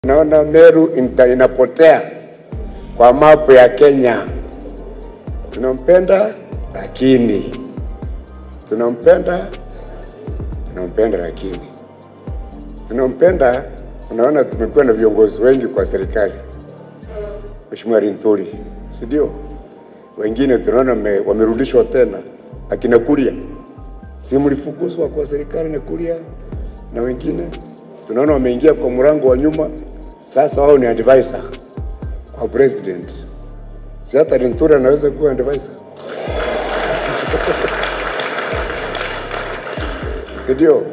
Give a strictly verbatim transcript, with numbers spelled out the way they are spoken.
Naona Meru inapotea kwa mapu ya Kenya. Tunampenda lakini tunampenda tunampenda lakini tunampenda. Unaona tumekuwa na viongozi wengi kwa serikali. Mheshimiwa Rinturi, si ndio? Wengine tunaona wamerudishwa tena. Akina Kuria, si mlifukuzwa kwa serikali na Kuria, na wengine tunaona wameingia kwa mlango wa nyuma. Sasa wao ni advisor kwa president. Si hata Rinturi anaweza kuwa advisor? Si ndio?